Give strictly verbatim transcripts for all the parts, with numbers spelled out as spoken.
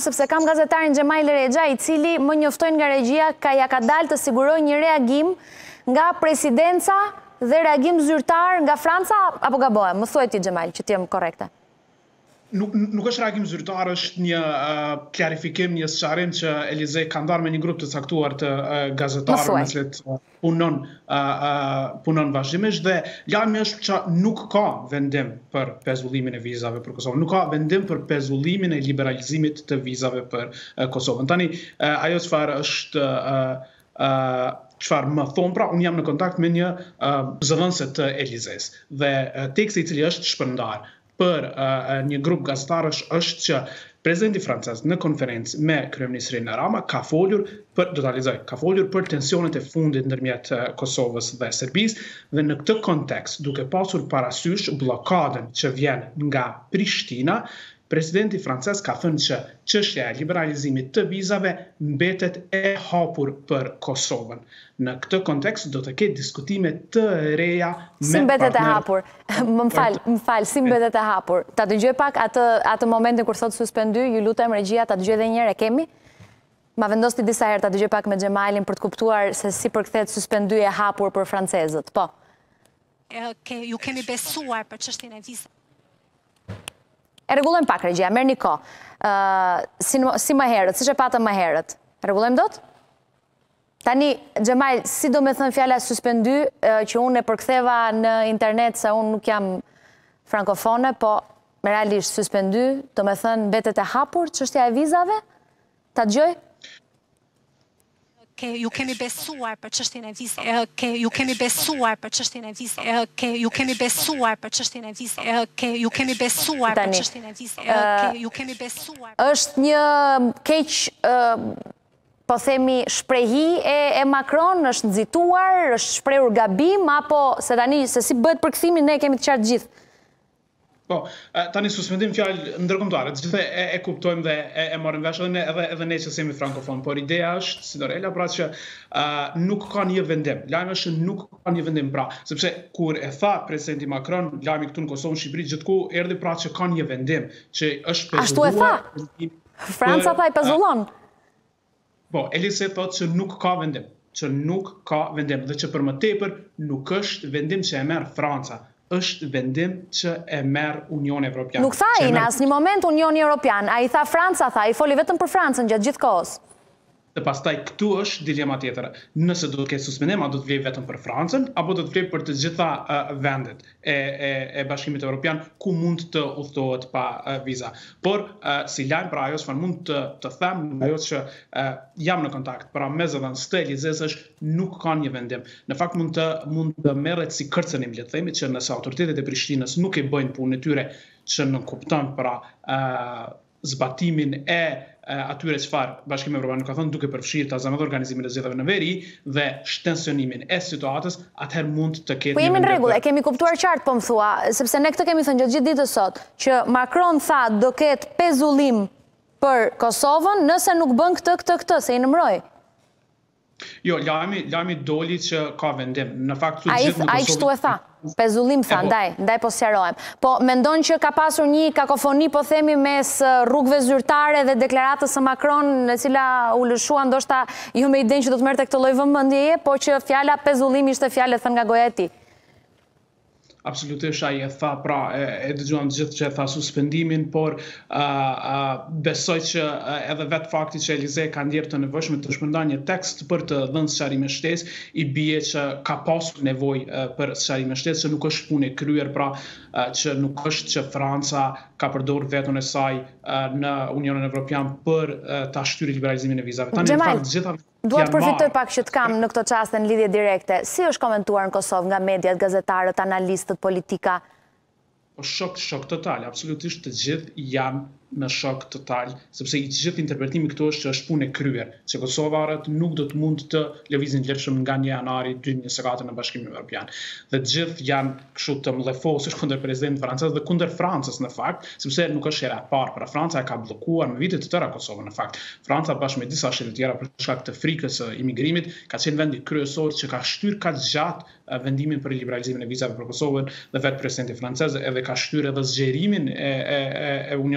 Sepse kam gazetarin Xhemal Rexha, i cili më njoftojnë nga regjia ka ja ka dalë të sigurojë një reagim nga presidenca dhe reagim zyrtar nga Franca, apo gabohem? Më thuaj ti Xhemal, që ti jam korrekte. Nuk, nuk është reagim zyrtar, është një uh, klarifikim, një sqarim që Elizej ka ndarë me një grup të caktuar të uh, gazetarëve me cilët uh, punon, uh, uh, punon vazhdimisht dhe lajmi është që nuk ka vendim për pezullimin e vizave për Kosovën, nuk ka vendim për pezullimin e liberalizimit të vizave për uh, Kosovën. Tani, uh, ajo çfarë është uh, uh, çfarë më thonë, pra unë jam në kontakt me një uh, zëvendëse të Elizejs dhe uh, teksti i cili është shpërndar për uh, një grup gazetarësh është që presidenti francez në konferencë me kryeministrin Rama ka folur për do ta lexoj, ka folur për tensionet e fundit ndërmjet uh, Kosovës dhe Serbisë dhe në këtë kontekst, duke pasur parasysh bllokadën që vjen nga Prishtina, presidenti francez ka thënë që çështja e liberalizimit të vizave mbetet e hapur për Kosovën. Në këtë kontekst do të ketë diskutime të reja me Si mbetet e hapur? Më fal, më fal, si mbetet e hapur? Ta dëgjoj pak atë atë momentin kur thot suspendy, ju lutem regjia ta dëgjoj edhe një herë, e kemi? Ma vendos ti disa herë ta dëgjoj pak me Xhemalin për të kuptuar se si përkthehet suspendy e hapur për francezët. Po. Ju kemi besuar për çështjen e vizave. E rregullojmë pak regjia, merr një kohë. Uh, si, si më herët, siç e patëm më herët. E rregullojmë dot? Tani, Xhemal, si do me thënë fjala suspendy, uh, që unë e përktheva në internet se unë nuk jam frankofone, po me realisht suspendy, do me thënë mbetet e hapur, çështja e vizave? Ta dëgjoj? Ju kemi besuar për çështjen e vizave. Ju kemi besuar për çështjen e vizave. Ju kemi besuar për çështjen e vizave. Ju kemi besuar për çështjen e vizave. Ju kemi besuar. Është një keq, po themi, shprehi e, e Macron, është nxituar, është shprehur gabim, apo se tani se si bëhet përkthimi ne kemi të qartë gjithë. Po, tani suspendim fjalë ndërkombëtare, të gjithë e, e kuptojmë dhe e, e marrim vesh edhe ne, edhe, edhe ne që jemi frankofon, por ideja është, si Dorela, pra që uh, nuk ka një vendim. Lajmi është nuk ka një vendim, pra, sepse kur e tha presidenti Macron, lajmi këtu në Kosovë, në Shqipëri, gjithku erdhi pra që ka një vendim, që është pezulluar. Ashtu e tha? Franca tha i pezullon. Po, Elise thot që nuk ka vendim, që nuk ka vendim, dhe që për më tepër nuk është vendim që e merr Franca. Është vendim që e merr Unioni Evropian. Nuk tha i në asnjë moment Unioni Evropian, ai tha Franca, tha, i foli vetëm për Francën gjatë gjithë kohës. Dhe pastaj këtu është dilema tjetër. Nëse do të ketë suspendim, a do të vlej vetëm për Francën, apo do të vlej për të gjitha uh, vendet e, e, e Bashkimit Evropian ku mund të udhtohet pa uh, viza. Por uh, si lajm pra ajo çfarë mund të të them, ajo që uh, jam në kontakt pra me zëvendës të Elizes është nuk ka një vendim. Në fakt mund të mund të merret si kërcënim, le të themi, që nëse autoritetet e Prishtinës nuk e bëjnë punën e tyre që nënkupton pra uh, zbatimin e atyre çfarë Bashkimi Evropian ka thënë duke përfshirë ta zëvendë organizimin e zgjedhjeve në veri dhe shtensionimin e situatës, atëherë mund të ketë. Po jemi në rregull, e kemi kuptuar qartë, po më thua, sepse ne këtë kemi thënë gjatë gjithë ditës sot, që Macron tha do ketë pezullim për Kosovën nëse nuk bën këtë këtë këtë, se i nëmroi. Jo, lajmi lajmi doli që ka vendim. Në fakt ai ai kështu e tha. Pezullim tha, ndaj, ndaj po sqarohem. Po mendon që ka pasur një kakofoni, po themi, mes rrugëve zyrtare dhe deklaratës së Macron, në cila u lëshua ndoshta jo me idenë që do të merrte këtë lloj vëmendjeje, po që fjala pezullim ishte fjalë thënë nga goja e tij. Absolutisht ai e tha, pra e, e dëgjuam gjithë që e tha suspendimin, por uh, uh, besoj që uh, edhe vetë fakti që Elizej ka ndjerë të nevojshme të shpërndar një tekst për të dhënë sqarime shtesë, i bie që ka pasur nevojë uh, për sqarime shtesë, që nuk është punë e kryer, pra uh, që nuk është që Franca ka përdorur vetën e saj uh, në Unionin Evropian për uh, ta shtyrë liberalizimin e vizave. Tani në fakt gjitha Dua të përfitoj pak që të kam në këtë çast në lidhje direkte. Si është komentuar në Kosovë nga mediat, gazetarët, analistët, politika? Po shok, shok total, absolutisht të gjithë janë në shok total, sepse i gjithë interpretimi këtu është që është punë e kryer, që kosovarët nuk do të mund të lëvizin lirshëm nga një janari dy mijë e njëzet e katër në Bashkimin Evropian. Dhe të gjithë janë kështu të mllëfosur kundër presidentit francez dhe kundër Francës në fakt, sepse nuk është hera e parë, pra Franca e ka bllokuar me vite të tëra Kosovën në fakt. Franca bashkë me disa shtete tjera për shkak të frikës së imigrimit ka qenë vendi kryesor që ka shtyrë kaq gjatë vendimin për liberalizimin e vizave për Kosovën dhe vetë presidenti francez edhe ka shtyrë edhe zgjerimin e, e, e Unionit Evropian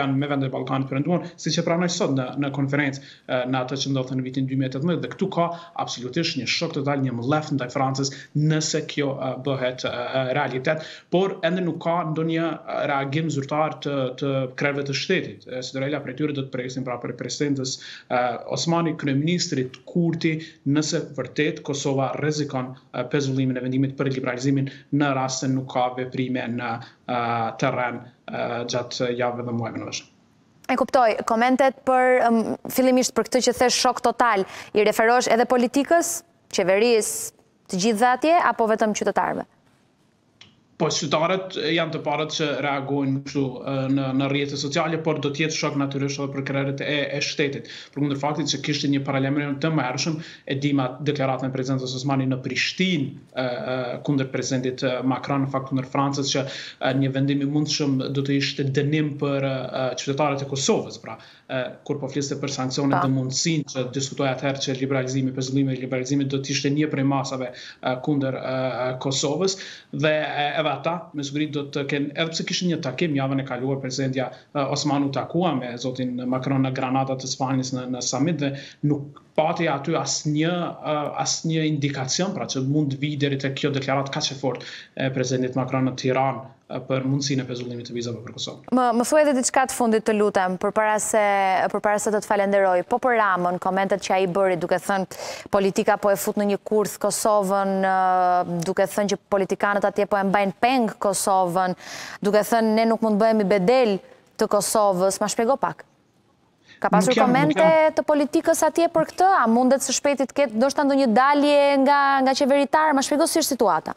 Evropian me vende Ballkanit Perëndimor, siç e pranoi sot në në konferencë në atë që ndodhte në vitin dy mijë e tetëmbëdhjetë, dhe këtu ka absolutisht një shok total, një mllef ndaj Francës nëse kjo bëhet realitet, por ende nuk ka ndonjë reagim zyrtar të të krerëve të shtetit. Sidorela prej tyre do të presin pra për presidentës Osmani, kryeministrit Kurti, nëse vërtet Kosova rrezikon pezullimin e vendimit për liberalizimin në rast se nuk ka veprime në terren gjatë javëve dhe muajve në vazhdim. E kuptoj, komentet për um, fillimisht për këtë që the shok total, i referosh edhe politikës, qeverisë, të gjithë dhe atje, apo vetëm qytetarëve? Po qytetarët janë të parët që reagojnë kështu në në rrjetet sociale, por do të jetë shok natyrisht edhe për krerët e, e shtetit. Përkundër faktit që kishte një paralajmërim të mëhershëm, e dima deklaratën e presidentës Osmani në Prishtinë kundër presidentit Macron, në fakt kundër Francës, që një vendim i mundshëm do të ishte dënim për qytetarët e Kosovës, pra kur po fliste për sanksionet dhe mundësinë që diskutoja atëherë që liberalizimi, pezullimi i liberalizimit do të ishte një prej masave kundër Kosovës, dhe edhe ata me siguri do të kenë, edhe pse kishin një takim javën e kaluar, presidentja Osmanu takua me zotin Macron në Granada të Spanjës në, në summit, dhe nuk pati aty asnjë asnjë indikacion pra që mund vi deri te kjo deklaratë kaq e fortë e presidentit Macron në Tiranë për mundësinë e pezullimit të vizave për Kosovën. Më, më thuaj edhe diçka të fundit, të lutem, përpara se përpara se të të falenderoj. Po për Ramën, komentet që ai bëri, duke thënë politika po e fut në një kurth Kosovën, duke thënë që politikanët atje po e mbajnë peng Kosovën, duke thënë ne nuk mund bëhemi bedel të Kosovës. Ma shpjego pak. Ka pasur jam, komente të politikës atje për këtë? A mundet së shpejti të ketë ndoshta ndonjë dalje nga nga qeveritar? Ma shpjego si është situata.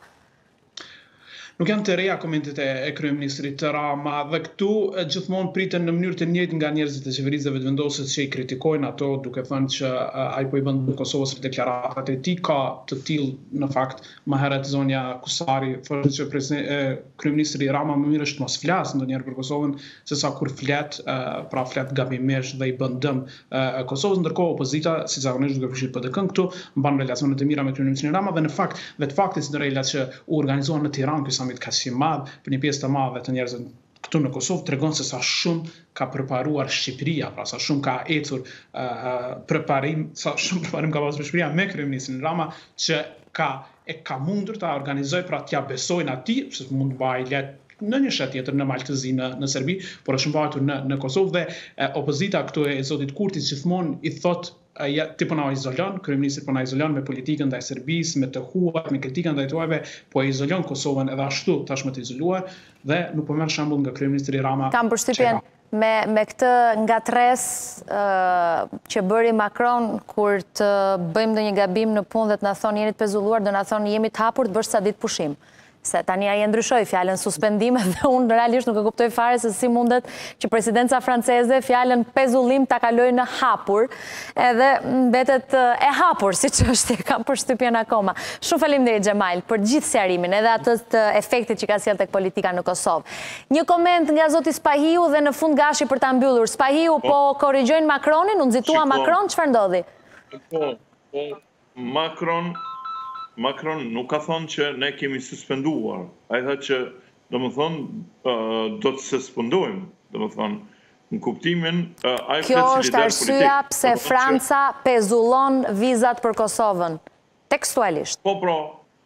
Nuk janë të reja komentet e kryeministrit Rama, dhe këtu gjithmonë priten në mënyrë të njëjtë nga njerëzit e qeverisë dhe vetëvendosët që i kritikojnë ato, duke thënë që ai po i bën Kosovës deklaratat e tij. Ka të tillë në fakt më herët zonja Kusari, thoshte që kryeministri Rama më mirë është mos flas ndonjëherë për Kosovën sesa kur flet, pra flet gabimisht dhe i bën dëm Kosovës, ndërkohë opozita, si zakonisht duke përfshirë P D K-n këtu, mban relacione të mira me kryeministrin Rama, dhe në fakt vetë fakti si relat që u organizuan në Tiranë ka si madh për një pjesë të madhe të njerëzve këtu në Kosovë tregon se sa shumë ka përparuar Shqipëria, pra sa shumë ka ecur uh, preparim, sa shumë preparim ka pasur Shqipëria me kryeministrin Rama, që ka e ka mundur ta organizojë, pra t'ja besojnë atij, se mund të bëjë let në një shet tjetër në Maltëzi, në, në Serbi, por është mbajtur në, në Kosovë, dhe e, opozita këtu e zotit Kurti gjithmonë i thot ja, ti po na izolon, kryeministri po na izolon me politikën ndaj Serbisë, me të huajt, me kritikën ndaj tuajve, po e izolon Kosovën edhe ashtu tashmë të izoluar, dhe nuk po merr shembull nga kryeministri Rama. Kam përshtypjen me me këtë ngatres uh, që bëri Macron kur të bëjmë ndonjë gabim në punë dhe të na thonë jeni të pezulluar, do na thonë jemi të hapur të bësh sa ditë pushim. Se tani ai e ndryshoi fjalën suspendime dhe unë realisht nuk e kuptoj fare se si mundet që presidenca franceze fjalën pezullim ta kalojë në hapur, edhe mbetet e hapur siç është, e kam përshtypjen akoma. Shumë faleminderit Xhemail për gjithë sqarimin, edhe atë të efektit që ka sjell tek politika në Kosovë. Një koment nga zoti Spahiu dhe në fund Gashi për ta mbyllur. Spahiu po korrigjojnë Macronin, u nxitua Macron, çfarë ndodhi? Po, po Macron Macron nuk ka thonë që ne kemi suspenduar. Ai tha që, domethënë, uh, do të suspendojmë, domethënë, në kuptimin uh, ai Kjo është arsyeja pse Franca pezullon vizat për Kosovën, tekstualisht. Po, pra,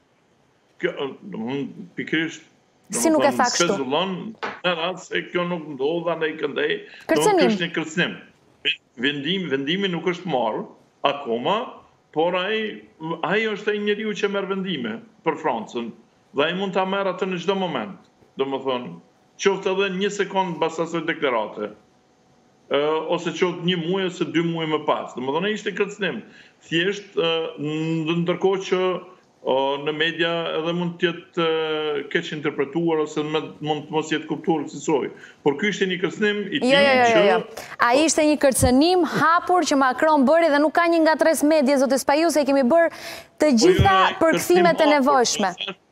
kjo, domethënë, pikërisht, si nuk e tha kështu? Pezullon në rast se kjo nuk ndodha ndaj këndej, kërcënim. Është një kërcënim. Vendim, vendimi nuk është marrë akoma. Por ai, ai është ai njeriu që merr vendime për Francën, dhe ai mund ta merr atë në çdo moment. Domethënë, qoftë edhe një sekond pas asaj deklarate, ë ose qoftë një muaj ose dy muaj më pas. Domethënë ishte kërcënim. Thjesht ndërkohë që në media edhe mund të jetë keq interpretuar ose mund të mos jetë kuptuar kësaj. Por ky ishte një kërcënim i tillë jo, jo, jo, jo. Ai ishte një kërcënim hapur që Macron bëri dhe nuk ka një ngatres medie, zoti Spahiu, se kemi bërë të gjitha përkthimet e nevojshme.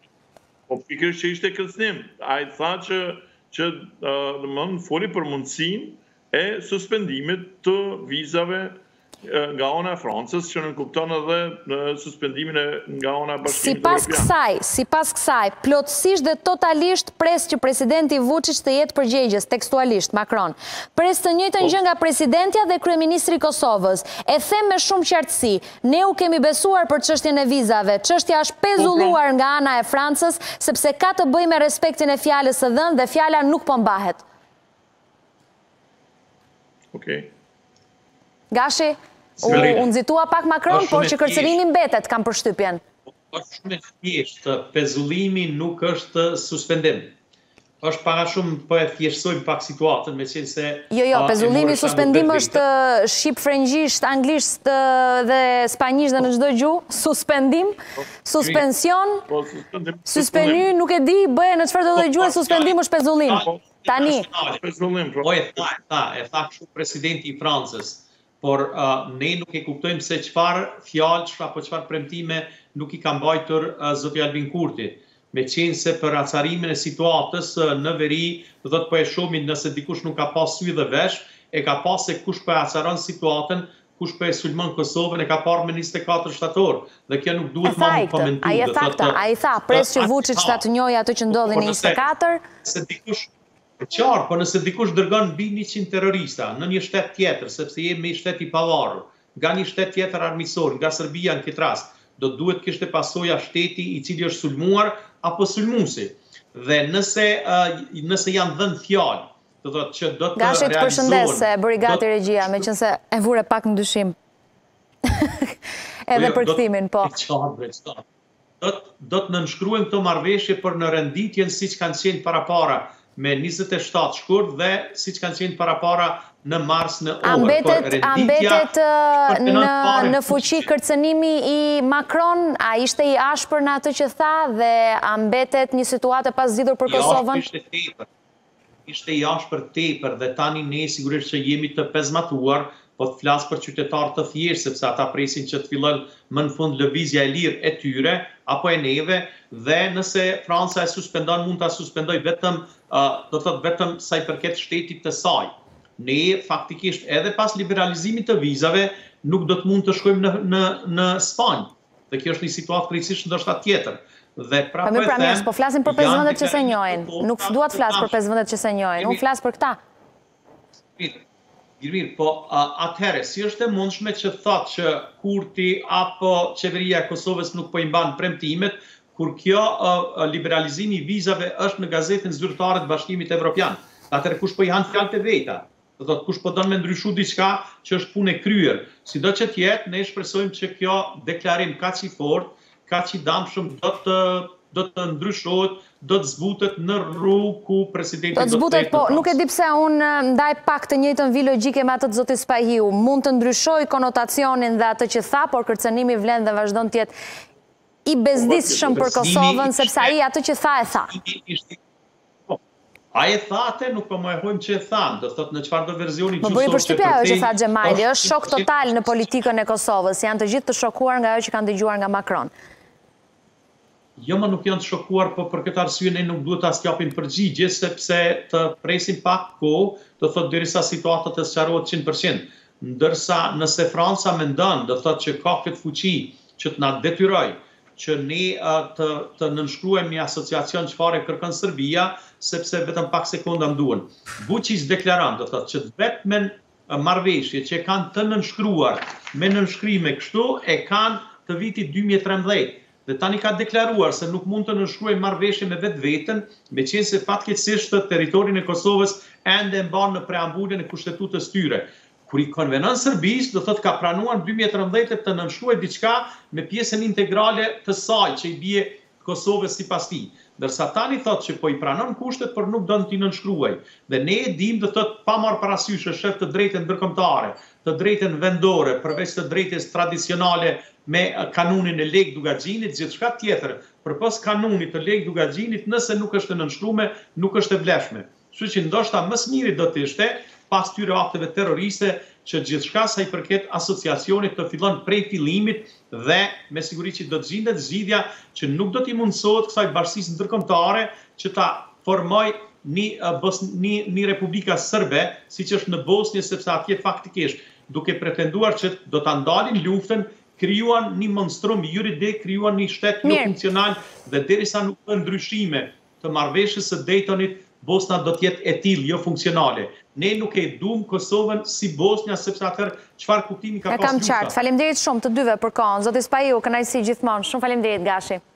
Po pikërisht që ishte kërcënim. Ai tha që që domethënë foli për mundësinë e suspendimit të vizave nga ona e Francës që nënkupton edhe në suspendimin e nga ona e Bashkimit Sipas Evropian. kësaj, sipas kësaj, plotësisht dhe totalisht pres që presidenti Vučić të jetë përgjegjës, tekstualisht Macron. Pres të njëjtën gjë nga presidentja dhe kryeministri i Kosovës. E them me shumë qartësi, ne u kemi besuar për çështjen e vizave. Çështja është pezulluar nga ana e Francës sepse ka të bëjë me respektin e fjalës së dhënë dhe fjala nuk po mbahet. Okej. Gashi, u nxitua pak Macron, por që kërcënimi mbetet, kam përshtypjen. Është shumë e thjeshtë, pezullimi nuk është suspendim. Është para shumë po e thjeshtësojmë pak situatën, me qenë se... Jo, jo, pezullimi suspendim është shqip, frëngjisht, anglisht dhe spanjisht dhe në çdo gjuhë, suspendim, suspension, suspenu, nuk e di, bëhe në çfarë do të gjuhë suspendim është pezullim. Tani. Po e tha, e tha, e tha kështu presidenti i Francës, por ne nuk e kuptojmë se çfarë fjalë apo çfarë premtime nuk i ka mbajtur zoti Albin Kurti. Me qenë se për acarimin e situatës në veri, do të po e shohim nëse dikush nuk ka pas sy dhe vesh, e ka pas se kush po e acaron situatën, kush po e sulmon Kosovën, e ka parë me njëzet e katër shtator. Dhe kjo nuk duhet më të komentuar. Ai e tha këtë, ai tha, pres që Vučić ta të njojë ato që ndodhi në njëzet e katër. Se dikush qarë, po nëse dikush dërgon mbi njëqind terrorista në një shtet tjetër, sepse jemi një shtet i pavarur, nga një shtet tjetër armiqësor, nga Serbia në këtë rast, do duhet kishte pasoja shteti i cili është sulmuar apo sulmuesi. Dhe nëse nëse janë dhënë fjalë, do thotë që do të realizohen. Gashi, të përshëndes se bëri gati regjia, meqense e vure pak në dyshim. Edhe për kthimin, po. Do të nënshkruajnë këto marrëveshje për në renditjen siç kanë qenë parapara me njëzet e shtatë shkurt dhe siç kanë qenë parapara në mars në orë. A mbetet në fuqi kërcënimi i Macron, a ishte i ashpër në atë që tha dhe a mbetet një situatë pas zgjidhur për Kosovën? Ishte i ashpër tepër dhe tani ne sigurisht që jemi të pezmatuar, po të flas për qytetarë të thjeshtë, sepse ata presin që të fillon më në fund lëvizja e lirë e tyre, apo e neve, dhe nëse Franca e suspendon, mund ta suspendoj vetëm, do të thotë vetëm sa i përket shtetit të saj. Ne faktikisht edhe pas liberalizimit të vizave nuk do të mund të shkojmë në në në Spanjë. Dhe kjo është një situatë krejtësisht ndoshta tjetër. Dhe pra po them, po flasim për pesë vendet që se njohin. Nuk dua të flas për pesë vendet që se njohin. Unë flas për këta. Mirë, po atëherë, si është e mundshme që thotë që Kurti apo qeveria e Kosovës nuk po i mban premtimet, kur kjo liberalizimi i vizave është në gazetën zyrtare të Bashkimit Evropian. Atëherë kush po i han fjalët e veta? Do thotë kush po don me ndryshu diçka që është punë e kryer. Sido që të jetë, ne shpresojmë që kjo deklarim kaq i fortë, kaq i damshëm do të do të ndryshohet, do të zbutet në rrugë ku presidenti do të zbutet, po nuk e di pse unë ndaj pak të njëjtën vi logjike me atë të zotit Spahiu. Mund të ndryshoj konotacionin dhe atë që tha, por kërcënimi vlen dhe vazhdon të jetë i bezdisshëm për Kosovën, sepse ai atë që tha e tha. Ai e tha atë, nuk po më e hojmë që e thanë, do thotë në çfarë do versioni gjysmë. Më bëri përshtypje ajo që tha Xhemali, është shok total në politikën e Kosovës, janë të gjithë të shokuar nga ajo që kanë dëgjuar nga Macron. Jo, më nuk janë të shokuar, po për këtë arsye ne nuk duhet as t'japim përgjigje, sepse të presim pak kohë, do thotë derisa situata të sqarohet njëqind përqind. Ndërsa nëse Franca mendon, do thotë që ka këtë fuqi që të na detyroj që ne të të nënshkruajmë një asociacion çfarë kërkon Serbia, sepse vetëm pak sekonda më duhen. Vučić deklaron, do thotë që vetëm marrëveshje që kanë të nënshkruar me nënshkrime kështu e kanë të vitit dy mijë e trembëdhjetë. Dhe tani ka deklaruar se nuk mund të nënshkruajnë marrëveshje me vetë vetën, me qenë se fatkeqësisht territorin e Kosovës ende mban në preambulën e kushtetutës tyre. Kur i konvenon Serbisë, do thotë ka pranuar dy mijë e trembëdhjetë të nënshkruajë diçka me pjesën integrale të saj që i bie Kosovës sipas tij. Ndërsa tani thotë që po i pranon kushtet, por nuk do t'i nënshkruajë. Dhe ne e dimë, do thotë pa marrë parasysh shef të drejtën ndërkombëtare, të drejtën vendore, përveç të drejtës tradicionale me kanunin e Lek Dugaxhinit, gjithçka tjetër përpos kanunit të Lek Dugaxhinit, nëse nuk është e nënshkruar, nuk është e vlefshme. Kështu që ndoshta më së miri do të ishte pas tyre akteve terroriste që gjithçka sa i përket asociacionit të fillon prej fillimit dhe me siguri që do të gjendet zgjidhja që nuk do t'i mundësohet kësaj bashkisë ndërkombëtare që ta formoj një, një, një Republika Sërbe, siç është në Bosnjë, sepse atje faktikisht duke pretenduar që do ta ndalin luftën, krijuan një monstrum juridik, krijuan një shtet jo funksional dhe derisa nuk bën ndryshime të marrëveshjes së Daytonit, Bosna do të jetë e tillë, jo funksionale. Ne nuk e duam Kosovën si Bosnja sepse atëherë çfarë kuptimi ka pas lufta. E kam qartë. Faleminderit shumë të dyve për kohën. Zoti Spahiu, kënaqësi gjithmonë. Shumë faleminderit Gashi.